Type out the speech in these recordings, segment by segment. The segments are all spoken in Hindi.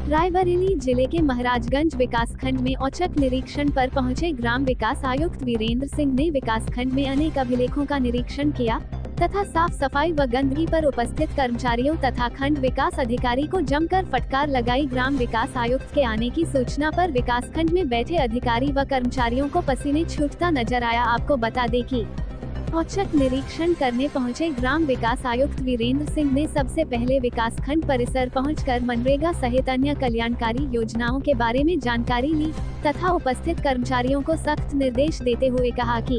रायबरेली जिले के महाराजगंज विकासखंड में औचक निरीक्षण पर पहुंचे ग्राम विकास आयुक्त वीरेंद्र सिंह ने विकासखंड में अनेक अभिलेखों का निरीक्षण किया तथा साफ सफाई व गंदगी पर उपस्थित कर्मचारियों तथा खंड विकास अधिकारी को जमकर फटकार लगाई। ग्राम विकास आयुक्त के आने की सूचना पर विकासखंड में बैठे अधिकारी व कर्मचारियों को पसीने छूटता नजर आया। आपको बता दें कि औचक निरीक्षण करने पहुंचे ग्राम विकास आयुक्त वीरेंद्र सिंह ने सबसे पहले विकासखंड परिसर पहुंचकर मनरेगा सहित अन्य कल्याणकारी योजनाओं के बारे में जानकारी ली तथा उपस्थित कर्मचारियों को सख्त निर्देश देते हुए कहा कि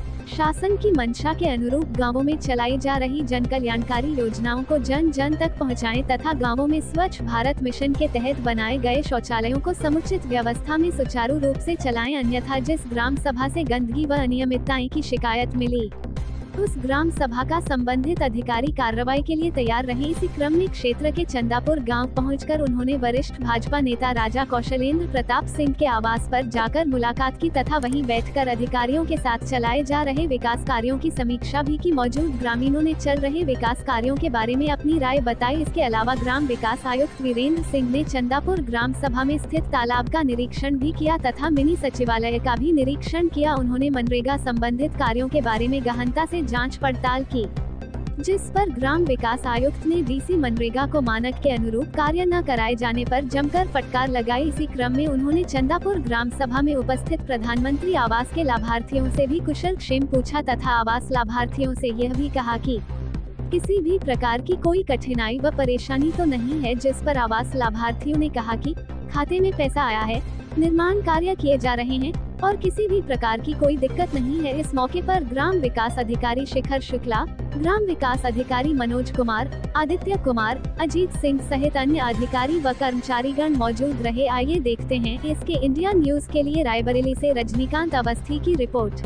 शासन की मंशा के अनुरूप गांवों में चलाई जा रही जन कल्याणकारी योजनाओं को जन जन तक पहुंचाएं तथा गांवों में स्वच्छ भारत मिशन के तहत बनाए गए शौचालयों को समुचित व्यवस्था में सुचारू रूप से चलाएं, अन्यथा जिस ग्राम सभा से गंदगी व अनियमितताएं की शिकायत मिली उस ग्राम सभा का संबंधित अधिकारी कार्रवाई के लिए तैयार रहे। इसी क्रम में क्षेत्र के चंदापुर गांव पहुंचकर उन्होंने वरिष्ठ भाजपा नेता राजा कौशलेंद्र प्रताप सिंह के आवास पर जाकर मुलाकात की तथा वहीं बैठकर अधिकारियों के साथ चलाए जा रहे विकास कार्यों की समीक्षा भी की। मौजूद ग्रामीणों ने चल रहे विकास कार्यों के बारे में अपनी राय बताई। इसके अलावा ग्राम विकास आयुक्त वीरेंद्र सिंह ने चंदापुर ग्राम सभा में स्थित तालाब का निरीक्षण भी किया तथा मिनी सचिवालय का भी निरीक्षण किया। उन्होंने मनरेगा संबंधित कार्यों के बारे में गहनता से जांच पड़ताल की, जिस पर ग्राम विकास आयुक्त ने डीसी मनरेगा को मानक के अनुरूप कार्य न कराए जाने पर जमकर फटकार लगाई। इसी क्रम में उन्होंने चंदापुर ग्राम सभा में उपस्थित प्रधानमंत्री आवास के लाभार्थियों से भी कुशल क्षेम पूछा तथा आवास लाभार्थियों से यह भी कहा कि किसी भी प्रकार की कोई कठिनाई व परेशानी तो नहीं है, जिस पर आवास लाभार्थियों ने कहा कि खाते में पैसा आया है, निर्माण कार्य किए जा रहे हैं और किसी भी प्रकार की कोई दिक्कत नहीं है। इस मौके पर ग्राम विकास अधिकारी शिखर शुक्ला, ग्राम विकास अधिकारी मनोज कुमार, आदित्य कुमार, अजीत सिंह सहित अन्य अधिकारी व कर्मचारीगण मौजूद रहे। आइए देखते हैं इसके इंडिया न्यूज के लिए रायबरेली से रजनीकांत अवस्थी की रिपोर्ट।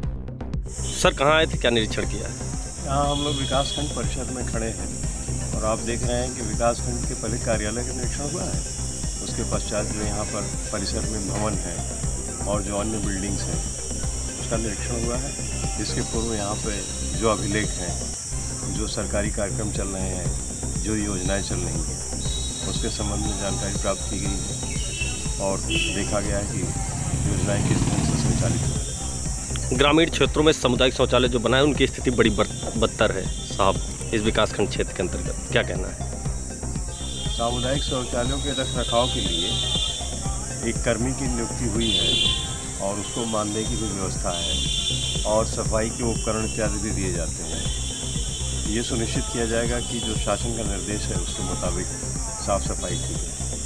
सर कहाँ आए थे, क्या निरीक्षण किया? यहाँ हम लोग विकासखंड परिषद में खड़े हैं और आप देख रहे हैं कि विकासखंड के पहले कार्यालय का निरीक्षण हुआ है, उसके पश्चात जो यहाँ पर परिसर में भवन है और जो अन्य बिल्डिंग्स हैं उसका निरीक्षण हुआ है। इसके पूर्व यहाँ पे जो अभिलेख हैं, जो सरकारी कार्यक्रम चल रहे हैं, जो योजनाएं चल रही हैं, उसके संबंध में जानकारी प्राप्त की गई है और देखा गया है कि योजनाएं किस ढंग से संचालित हो रही हैं। ग्रामीण क्षेत्रों में सामुदायिक शौचालय जो बनाए उनकी स्थिति बड़ी बदतर है साहब, इस विकासखंड क्षेत्र के अंतर्गत क्या कहना है? सामुदायिक शौचालयों के रखरखाव के लिए एक कर्मी की नियुक्ति हुई है और उसको मानदेय की भी व्यवस्था है और सफाई के उपकरण इत्यादि भी दिए जाते हैं। ये सुनिश्चित किया जाएगा कि जो शासन का निर्देश है उसके मुताबिक साफ सफाई की जाए।